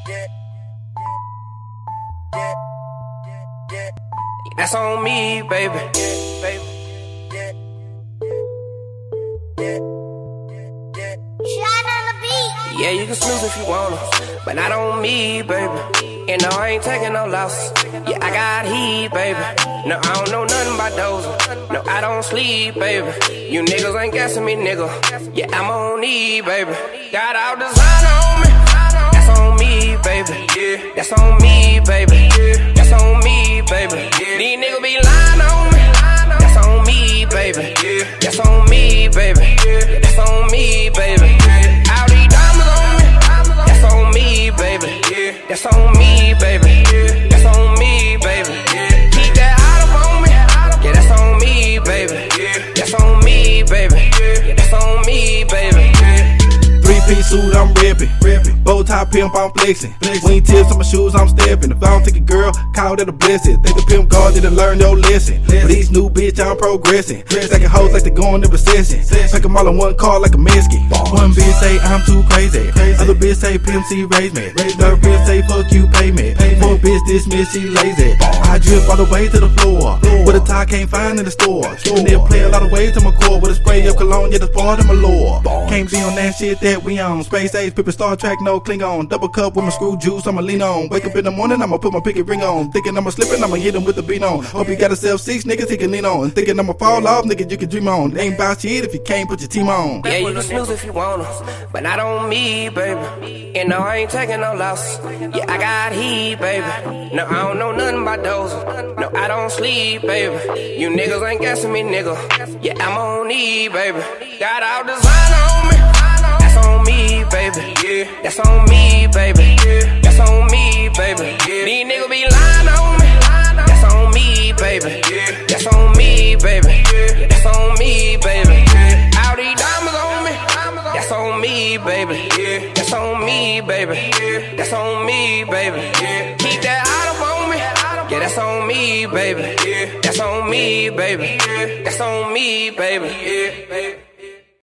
That's on me, baby. Yeah, you can snooze if you wanna, but not on me, baby. And no, I ain't taking no losses. Yeah, I got heat, baby. No, I don't know nothing about those. No, I don't sleep, baby. You niggas ain't guessing me, nigga. Yeah, I'm on E, baby. Got all designer on me. That's on me, baby. That's on me, baby. That's on me, baby. These niggas be lying on me. That's on me, baby. That's on me, baby. That's on me, baby. All these diamonds on me. That's on me, baby. That's on me, baby. That's on me, baby. Keep that out on me. Yeah, that's on me, baby. That's on me, baby. That's on me, baby. Three-piece suit, I'm ripping. Bow tie pimp, I'm flexing. Wing tips on my shoes, I'm stepping. If I don't take a girl, call that a blessing. Think a pimp guard didn't learn your lesson. But these new bitch, I'm progressing. Stacking hoes like they going in recession. Pack them all in one car like a Minsky. One bitch say I'm too crazy. Other bitch say Pimp C raise me. Third bitch say fuck you, pay me. Fourth bitch dismiss, she lazy. I drip all the way to the floor. What a tie can't find in the store. And they'll play a lot of ways to my core. With a spray of cologne, yeah, that's part of my lore. Can't be on that shit that we on. Space Age, Pippin, Star Trek, no Klingon. Double cup with my screw juice, I'ma lean on. Wake up in the morning, I'ma put my pinky ring on. Thinking I'ma slip it, I'ma hit him with the beat on. Hope you got yourself 6 niggas he can lean on. Thinking I'ma fall off, nigga, you can dream on. Ain't about shit if you can't put your team on. Yeah, you can snooze if you wanna, but not on me, baby. And no, I ain't taking no losses. Yeah, I got heat, baby. No, I don't know nothing about those. No, I don't sleep, baby. You niggas ain't guessing me, nigga. Yeah, I'm on E, baby. Got all designer on me. That's on me, baby. That's on me, baby. That's on me, baby. These niggas be lying on me. That's on me, baby. That's on me, baby. That's on me, baby. All these diamonds on me. That's on me, baby. That's on me, baby. That's on me, baby. Keep that out on me. Yeah, that's on me, baby. That's on me, baby. That's on me, baby.